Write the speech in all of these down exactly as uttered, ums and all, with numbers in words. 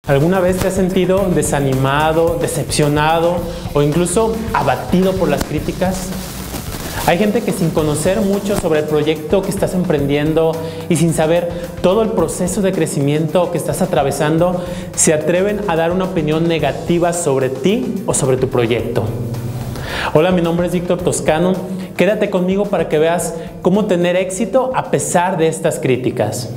¿Alguna vez te has sentido desanimado, decepcionado o incluso abatido por las críticas? Hay gente que sin conocer mucho sobre el proyecto que estás emprendiendo y sin saber todo el proceso de crecimiento que estás atravesando, se atreven a dar una opinión negativa sobre ti o sobre tu proyecto. Hola, mi nombre es Víctor Toscano. Quédate conmigo para que veas cómo tener éxito a pesar de estas críticas.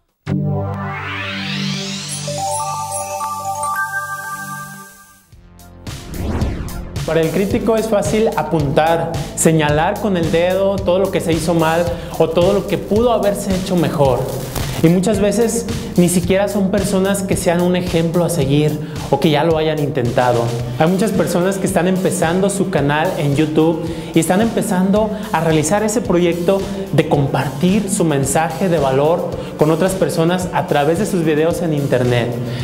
Para el crítico es fácil apuntar, señalar con el dedo todo lo que se hizo mal o todo lo que pudo haberse hecho mejor. Y muchas veces ni siquiera son personas que sean un ejemplo a seguir o que ya lo hayan intentado. Hay muchas personas que están empezando su canal en YouTube y están empezando a realizar ese proyecto de compartir su mensaje de valor con otras personas a través de sus videos en internet.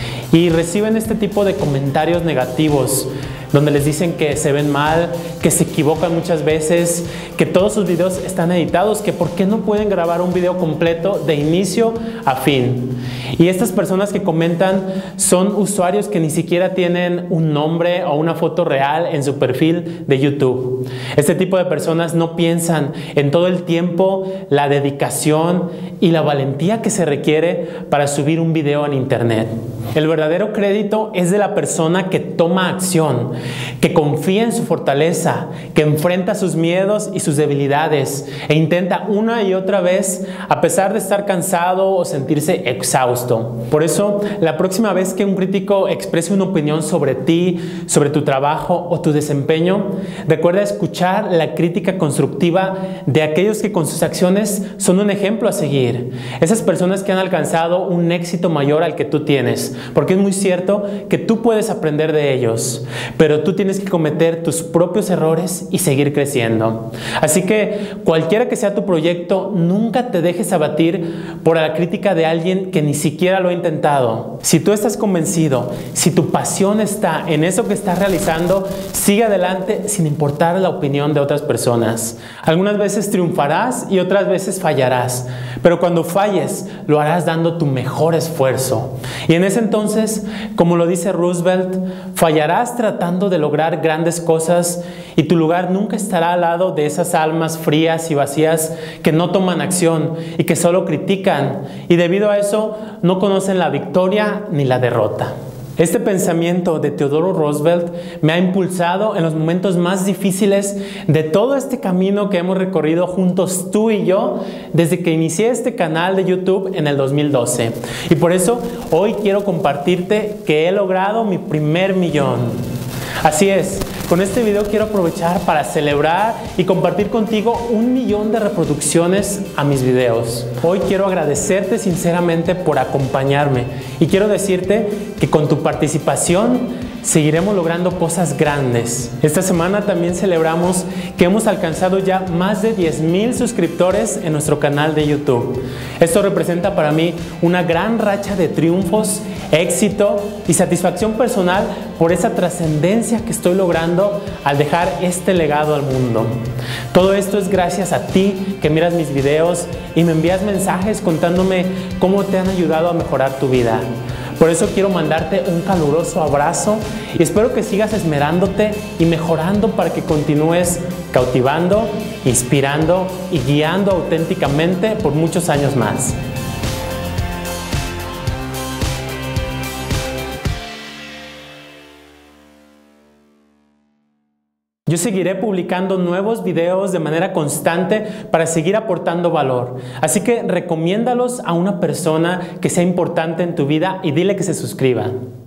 Y reciben este tipo de comentarios negativos, donde les dicen que se ven mal, que se equivocan muchas veces, que todos sus videos están editados, que por qué no pueden grabar un video completo de inicio a fin. Y estas personas que comentan son usuarios que ni siquiera tienen un nombre o una foto real en su perfil de YouTube. Este tipo de personas no piensan en todo el tiempo, la dedicación y la valentía que se requiere para subir un video en internet. El verdadero crédito es de la persona que toma acción, que confía en su fortaleza, que enfrenta sus miedos y sus debilidades e intenta una y otra vez a pesar de estar cansado o sentirse exhausto. Por eso, la próxima vez que un crítico exprese una opinión sobre ti, sobre tu trabajo o tu desempeño, recuerda escuchar la crítica constructiva de aquellos que con sus acciones son un ejemplo a seguir. Esas personas que han alcanzado un éxito mayor al que tú tienes, porque es muy cierto que tú puedes aprender de ellos, pero tú tienes que cometer tus propios errores y seguir creciendo. Así que cualquiera que sea tu proyecto, nunca te dejes abatir por la crítica de alguien que ni siquiera lo ha intentado. Si tú estás convencido, si tu pasión está en eso que estás realizando, sigue adelante sin importar la opinión de otras personas. Algunas veces triunfarás y otras veces fallarás, pero cuando falles, lo harás dando tu mejor esfuerzo. Y en ese entonces, como lo dice Roosevelt, fallarás tratando de lograr grandes cosas y tu lugar nunca estará al lado de esas almas frías y vacías que no toman acción y que solo critican, y debido a eso no conocen la victoria ni la derrota. Este pensamiento de Theodore Roosevelt me ha impulsado en los momentos más difíciles de todo este camino que hemos recorrido juntos tú y yo desde que inicié este canal de YouTube en el dos mil doce. Y por eso hoy quiero compartirte que he logrado mi primer millón. Así es, con este video quiero aprovechar para celebrar y compartir contigo un millón de reproducciones a mis videos. Hoy quiero agradecerte sinceramente por acompañarme y quiero decirte que con tu participación seguiremos logrando cosas grandes. Esta semana también celebramos que hemos alcanzado ya más de diez mil suscriptores en nuestro canal de YouTube. Esto representa para mí una gran racha de triunfos, éxito y satisfacción personal por esa trascendencia que estoy logrando al dejar este legado al mundo. Todo esto es gracias a ti que miras mis videos y me envías mensajes contándome cómo te han ayudado a mejorar tu vida. Por eso quiero mandarte un caluroso abrazo y espero que sigas esmerándote y mejorando para que continúes cautivando, inspirando y guiando auténticamente por muchos años más. Yo seguiré publicando nuevos videos de manera constante para seguir aportando valor. Así que recomiéndalos a una persona que sea importante en tu vida y dile que se suscriba.